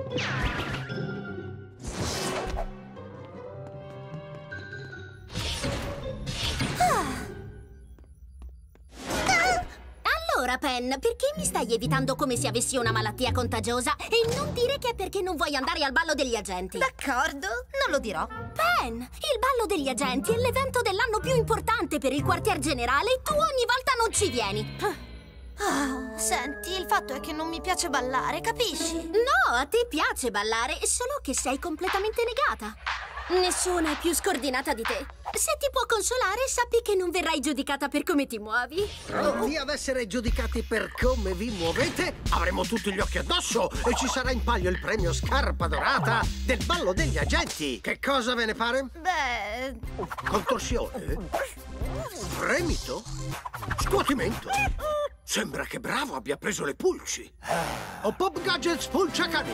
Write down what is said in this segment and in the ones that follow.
Allora, Pen, perché mi stai evitando come se avessi una malattia contagiosa? E non dire che è perché non vuoi andare al ballo degli agenti. D'accordo, non lo dirò. Pen, il ballo degli agenti è l'evento dell'anno più importante per il quartier generale e tu ogni volta non ci vieni. Senti, il fatto è che non mi piace ballare, capisci? No, a te piace ballare, solo che sei completamente negata. Nessuna è più scordinata di te. Se ti può consolare, sappi che non verrai giudicata per come ti muovi. Pronti ad essere giudicati per come vi muovete? Avremo tutti gli occhi addosso e ci sarà in palio il premio Scarpa Dorata del ballo degli agenti. Che cosa ve ne pare? Beh... Contorsione? Fremito? Scuotimento? Sembra che Bravo abbia preso le pulci. O Pop Gadget spulciacani.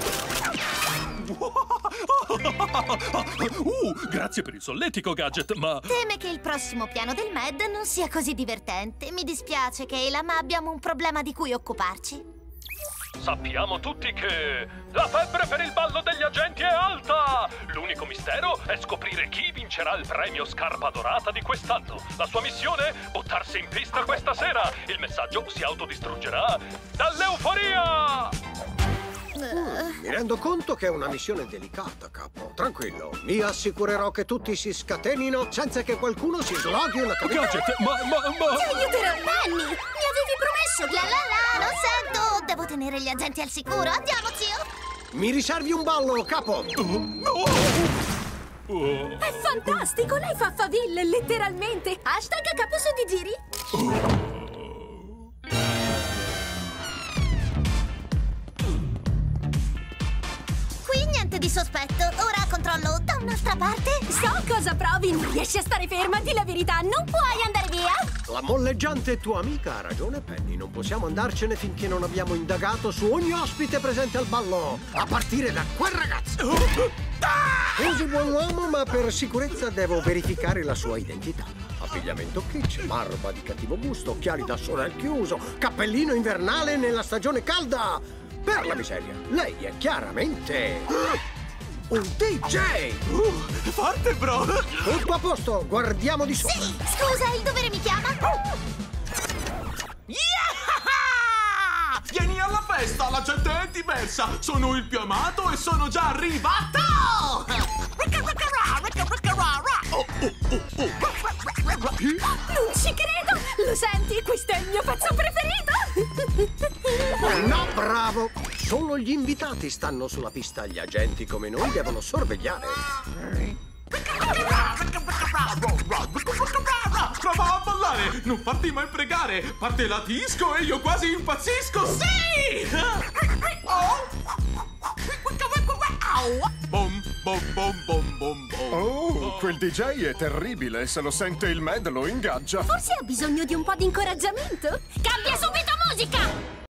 Grazie per il solletico, Gadget, ma... Teme che il prossimo piano del Med non sia così divertente. Mi dispiace, Kayla, ma abbiamo un problema di cui occuparci. Sappiamo tutti che la febbre per il ballo degli agenti è alta! L'unico mistero è scoprire chi vincerà il premio Scarpa Dorata di quest'anno. La sua missione? Buttarsi in pista questa sera. Il messaggio si autodistruggerà dall'euforia! Mi rendo conto che è una missione delicata, capo. Tranquillo, mi assicurerò che tutti si scatenino senza che qualcuno si sloghi una cavità. Gadget, ma... Ti aiuterò, Penny! Mi avevi promesso che... La la la, non sento! Devo tenere gli agenti al sicuro. Andiamo, zio! Mi riservi un ballo, capo! È fantastico! Lei fa faville, letteralmente! Hashtag capo su di giri! Qui niente di sospetto. Ora controllo da un'altra parte. So cosa provi! Non riesci a stare ferma, di la verità! Non puoi andare via! La molleggiante tua amica ha ragione, Penny. Non possiamo andarcene finché non abbiamo indagato su ogni ospite presente al ballo, a partire da quel ragazzo. Scusi, buon uomo, ma per sicurezza devo verificare la sua identità. Abbigliamento kitsch, barba di cattivo gusto, occhiali da sole al chiuso, cappellino invernale nella stagione calda. Per la miseria, lei è chiaramente un DJ! Forte, bro! Tutto a posto, guardiamo di sopra. Sì, scusa, il dovere mi chiama. Yeah! Vieni alla festa, la gente è diversa! Sono il più amato e sono già arrivato! Non ci credo! Lo senti? Questo è il mio pezzo preferito! No, Bravo! Solo gli invitati stanno sulla pista, gli agenti come noi devono sorvegliare. Prova a ballare! Non farti mai pregare! Parte la disco e io quasi impazzisco! Sì! Bom, bom, bom, bom, bom, bom. Oh, quel DJ è terribile. Se lo sente il Med lo ingaggia. Forse ha bisogno di un po' di incoraggiamento? Cambia subito musica!